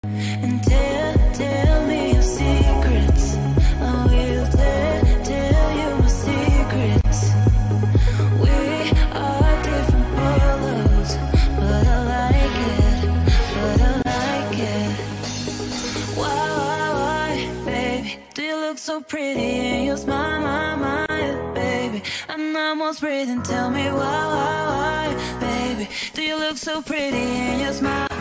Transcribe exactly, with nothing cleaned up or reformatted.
And tell, tell me your secrets. I will tell, tell you my secrets. We are different colors, but I like it, but I like it. Why, why, why, baby? Do you look so pretty and you smile, my, my, baby? I'm almost breathing, tell me why, why, why, baby? Do you look so pretty and you smile?